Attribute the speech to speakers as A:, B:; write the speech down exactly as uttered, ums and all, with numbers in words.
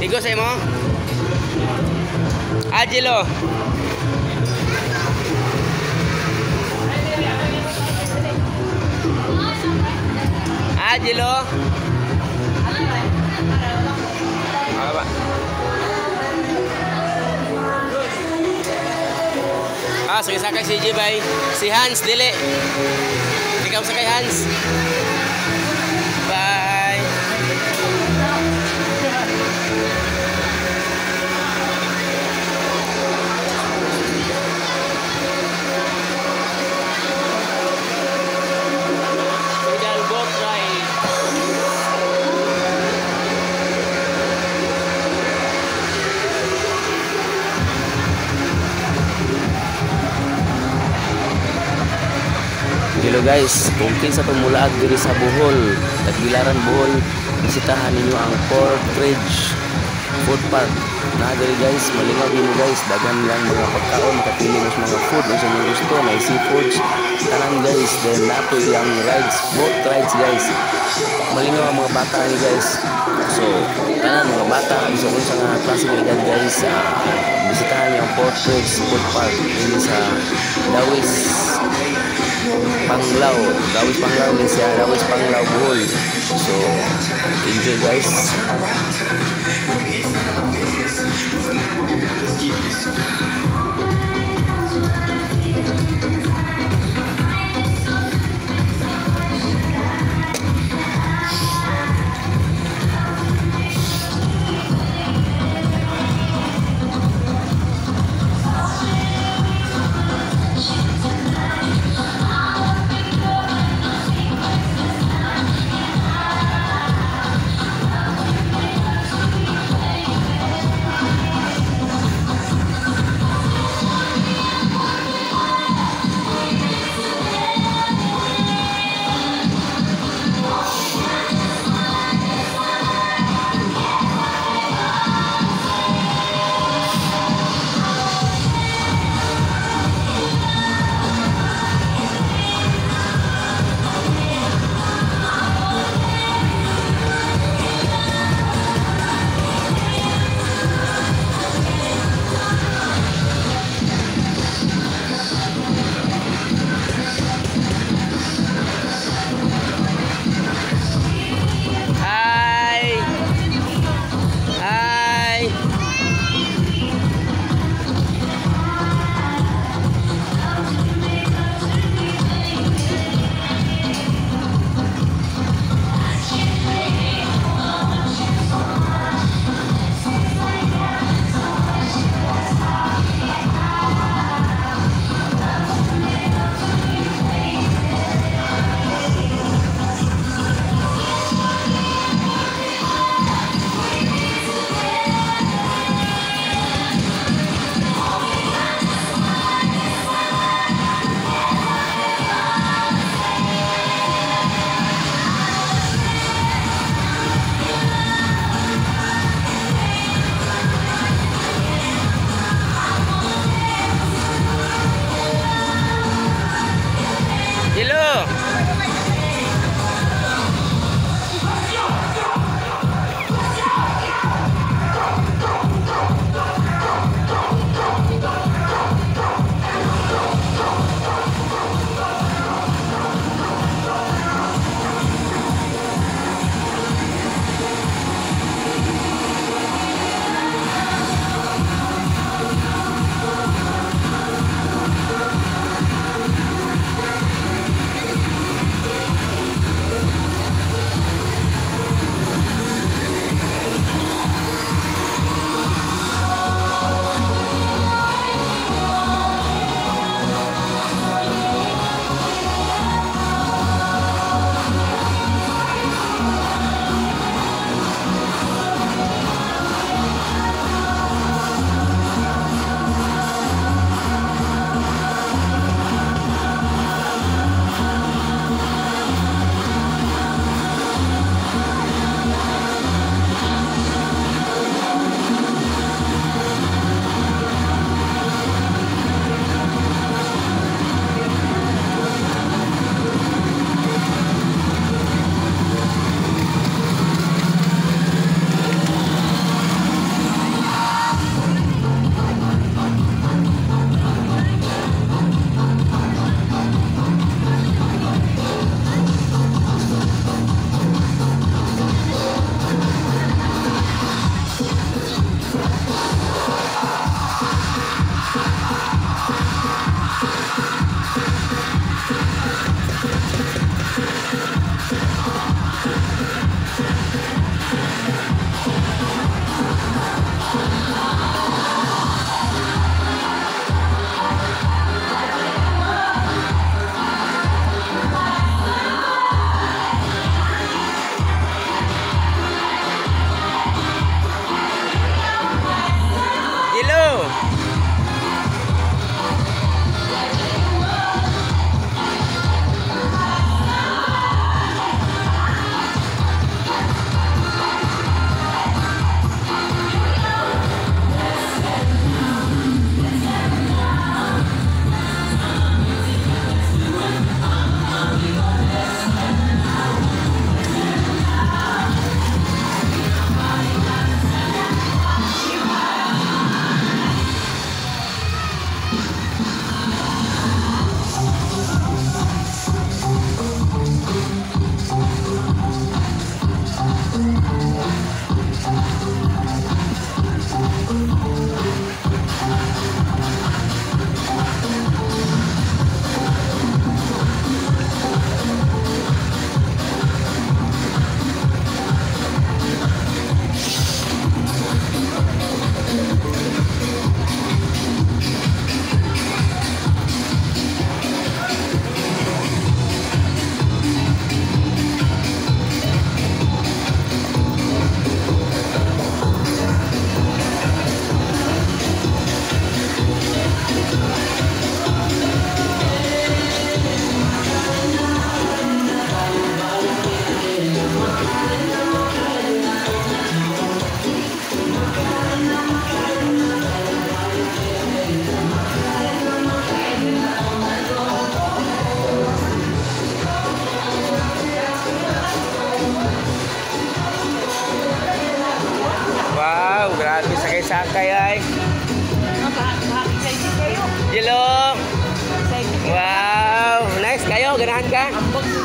A: Igo sa mo? Angelo. Angelo. Apa ba? Ah, sige sakay si J bay. Si Hans dili. Ikaw sakay Hans. Bye. Hello guys, kung kinsa tumulaag diri sa Bohol, Tagbilaran Bohol, bisitahan ninyo ang Portridge Food Park. Na diri guys, malingaw din guys, dagan lang mga pagkaon, makapili mo sa mga food kung saan gusto, may seafoods, tanan guys, then napoy ang rides, boat rides guys. Malingaw ang mga bata ni guys. So, tanan mga bata, gusto kung sa mga klaseng edad guys, uh, bisitahan niyo ang Portridge Food Park dito sa Dawis Panglao, Dawis Panglao din siya, Dawis Panglao Bohol. So, enjoy guys. Wow, grabe sakay-sakay ay. Yellow. Wow, nice kayo, ganahan ka?